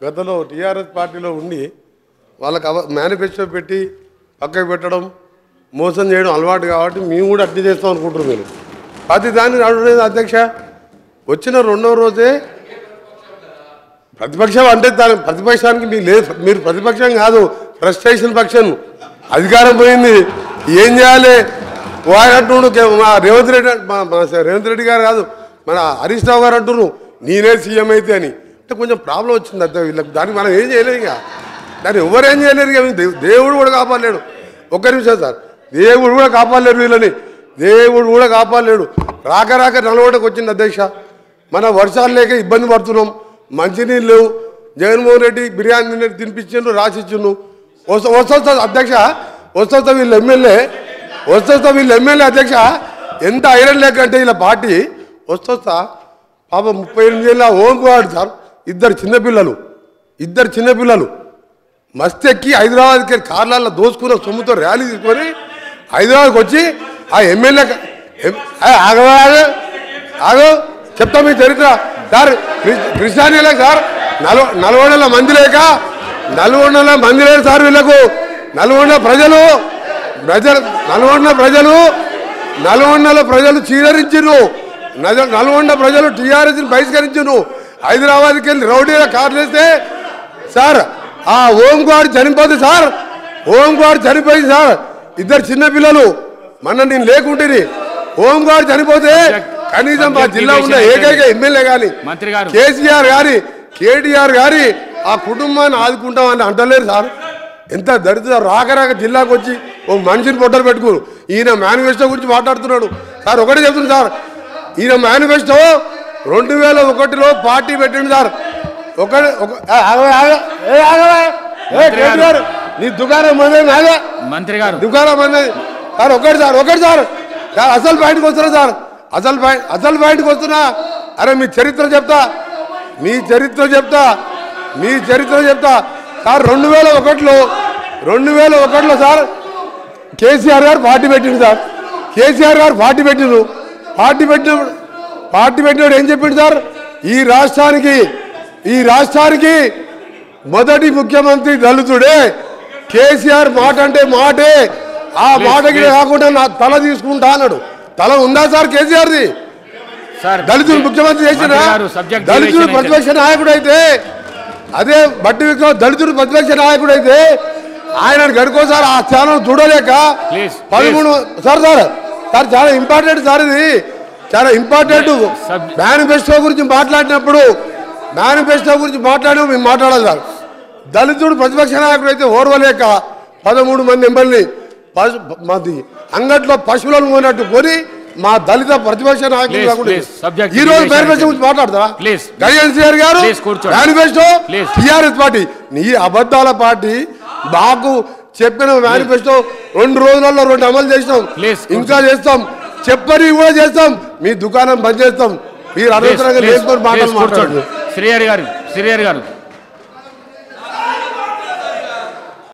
గతంలో టీఆర్ఎస్ పార్టీలో ఉండి వాళ్ళకి మేనిఫెస్టో పెట్టి పక్కకు పెట్టడం మోసం చేయడం అలవాటు కాబట్టి మేము కూడా అట్లా చేస్తాం అనుకుంటున్నాం. మీరు ప్రతి దాన్ని అడగలేదు అధ్యక్ష. వచ్చిన రెండో రోజే ప్రతిపక్షం అంటే దాని ప్రతిపక్షానికి మీకు లేదు, మీరు ప్రతిపక్షం కాదు, ఫ్రస్ట్రేషన్ పక్షం. అధికారం పోయింది, ఏం చేయాలి అంటున్నాడు మా రేవంత్ రెడ్డి గారు కాదు, మన హరీష్ రావు గారు అంటున్నారు నేనే సీఎం అయితే అని. అంటే కొంచెం ప్రాబ్లం వచ్చింది అర్థం వీళ్ళకి. దానికి మనం ఏం చేయలేము, ఇక దాన్ని ఎవరేం చేయలేరు. ఇక దేవుడు కూడా కాపాడలేడు. ఒక్క నిమిషం సార్, దేవుడు కూడా కాపాడలేడు వీళ్ళని, దేవుడు కూడా కాపాడలేడు. రాక రాక నలగొండకు వచ్చింది అధ్యక్ష. మన వర్షాలు లేక ఇబ్బంది పడుతున్నాం, మంచినీళ్ళు లేవు. జగన్మోహన్ రెడ్డి బిర్యానీ తినిపించిండు, రాసిచ్చిండు. వస్తా అధ్యక్ష, వస్తా వీళ్ళు ఎమ్మెల్యే అధ్యక్ష. ఎంత ఐరన్ లేక అంటే వీళ్ళ పార్టీ వస్తా పాప 38 ఏళ్ళ ఓంకువాడు సార్. ఇద్దరు చిన్నపిల్లలు మస్తెక్కి హైదరాబాద్కి కార్లలో దోసుకున్న సొమ్ముతో ర్యాలీ తీసుకొని హైదరాబాద్కి వచ్చి ఆ ఎమ్మెల్యే ఆగో చెప్తా మీ చరిత్ర సార్. కృష్ణానీలే సార్, 400 మంది లేక 400 మంది లేరు సార్ వీళ్ళకు. నల్గొండ ప్రజలు చీదరించిరు, నల్గొండ ప్రజలు టీఆర్ఎస్ని బహిష్కరించును. హైదరాబాద్కి వెళ్ళి రౌడీలో కార్లు వేస్తే సార్ ఆ ఓంకాడు చనిపోతుంది సార్. ఓంకాడు చనిపోయింది సార్. ఇద్దరు చిన్నపిల్లలు మొన్న నేను లేకుంటే ఓంకాడు చనిపోతే కనీసం మా జిల్లా ఉన్న ఏకైక ఎమ్మెల్యే కానీ కేటీఆర్ గారి ఆ కుటుంబాన్ని ఆదుకుంటామని అంటలేరు సార్. ఎంత దరిద్ర రాక జిల్లాకు వచ్చి ఓ మనిషిని పొట్టలు పెట్టుకోరు. ఈయన మేనిఫెస్టో గురించి మాట్లాడుతున్నాడు సార్. ఒకటే చెప్తుంది సార్, ఈయన మేనిఫెస్టో 2001లో పార్టీ పెట్టింది సార్. నీ దుకాణం మంత్రి గారు దుకాణం మంది సార్. ఒకటి సార్ అసలు పాయింట్కి వస్తున్నా సార్, అసలు పాయింట్కి వస్తున్నా. అరే మీ చరిత్ర చెప్తా సార్. 2001లో సార్ కేసీఆర్ గారు పార్టీ పెట్టిండు సార్. పార్టీ పెట్టినప్పుడు ఏం చెప్పిండు సార్, ఈ రాష్ట్రానికి మొదటి ముఖ్యమంత్రి దళితుడే. కేసీఆర్ మాట అంటే మాటే, ఆ మాటకి కాకుండా నా తల తీసుకుంటా అన్నాడు. తల ఉందా సార్ కేసీఆర్ది? దళితుడు ముఖ్యమంత్రి చేసిన దళితుడు ప్రతిపక్ష నాయకుడు అయితే, అదే బట్టి విక్రమ్ దళితుడు ప్రతిపక్ష నాయకుడు అయితే ఆయన గడుకోసారి ఆ స్థానం చూడలేక 13 సార్ చాలా ఇంపార్టెంట్ సార్, ఇది చాలా ఇంపార్టెంట్. మేనిఫెస్టో గురించి మాట్లాడినప్పుడు మేము మాట్లాడాలి సార్. దళితుడు ప్రతిపక్ష నాయకుడు అయితే ఓర్వలేక 13 మంది ఎమ్మెల్యేని అంగట్లో పశువులను కొన్నట్టు కొని మా దళిత ప్రతిపక్ష నాయకులు ఈ రోజు మేనిఫెస్టో గురించి మాట్లాడతారా? గజేంద్ర గారు మేనిఫెస్టో టీఆర్ఎస్ పార్టీ నీ అబద్ధాల పార్టీ. మాకు చెప్పిన మేనిఫెస్టో 2 రోజులలో 2 అమలు చేస్తాం, ఇంకా చేస్తాం, చెప్పని కూడా చేస్తాం. మీ దుకాణం బంద్ చేస్తాం. మీరు అనవసరంగా లేకపోతే మాట్లాడుతున్నారు. శ్రీహరి గారు